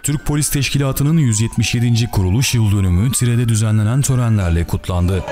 Türk Polis Teşkilatı'nın 177. kuruluş yıl dönümü Tire'de düzenlenen törenlerle kutlandı.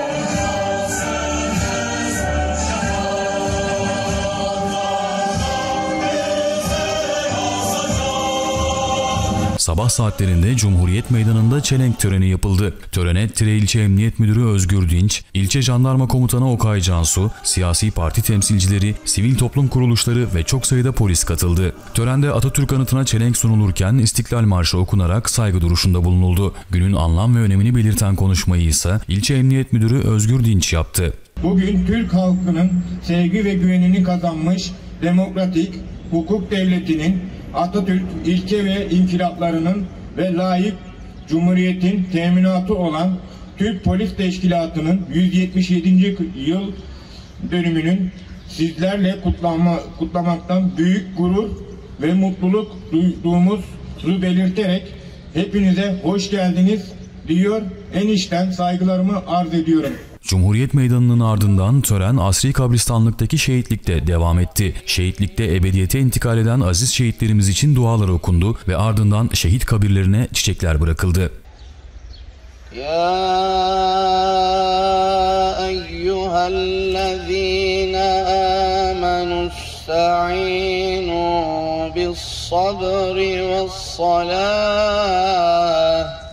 Sabah saatlerinde Cumhuriyet Meydanı'nda çelenk töreni yapıldı. Törene Tire İlçe Emniyet Müdürü Özgür Dinç, İlçe Jandarma Komutanı Okay Cansu, siyasi parti temsilcileri, sivil toplum kuruluşları ve çok sayıda polis katıldı. Törende Atatürk anıtına çelenk sunulurken İstiklal Marşı okunarak saygı duruşunda bulunuldu. Günün anlam ve önemini belirten konuşmayı ise İlçe Emniyet Müdürü Özgür Dinç yaptı. Bugün Türk halkının sevgi ve güvenini kazanmış demokratik hukuk devletinin, Atatürk ilke ve inkılaplarının ve layık Cumhuriyet'in teminatı olan Türk Polis Teşkilatı'nın 177. yıl dönümünün sizlerle kutlamaktan büyük gurur ve mutluluk duyduğumuzu belirterek hepinize hoş geldiniz diyor, en içten saygılarımı arz ediyorum. Cumhuriyet Meydanı'nın ardından tören Asri Kabristanlık'taki şehitlikte devam etti. Şehitlikte ebediyete intikal eden aziz şehitlerimiz için dualar okundu ve ardından şehit kabirlerine çiçekler bırakıldı. Ya eyyühellezîne âmenü's-sta'înû bis-sabri ve's-salâh.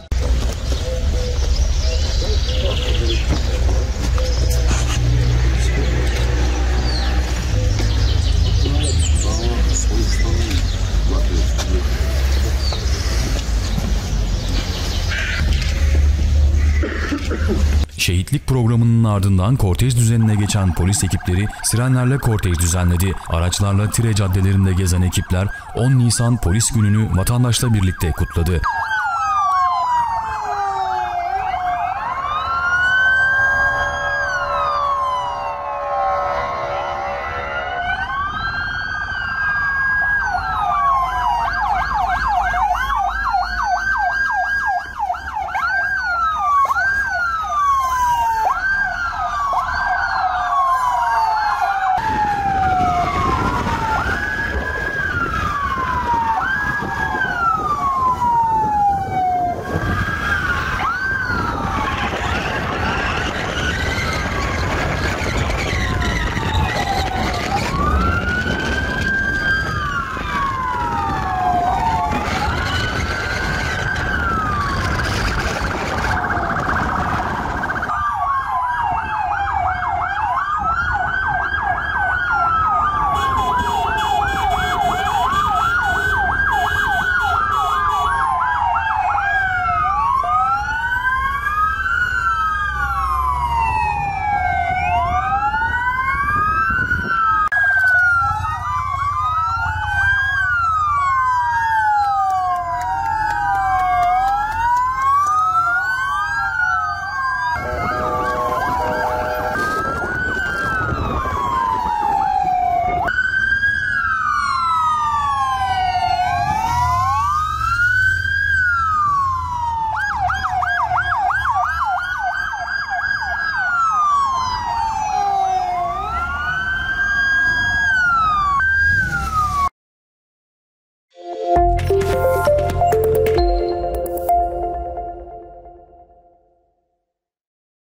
Şehitlik programının ardından kortej düzenine geçen polis ekipleri sirenlerle kortej düzenledi. Araçlarla Tire caddelerinde gezen ekipler 10 Nisan Polis Günü'nü vatandaşla birlikte kutladı.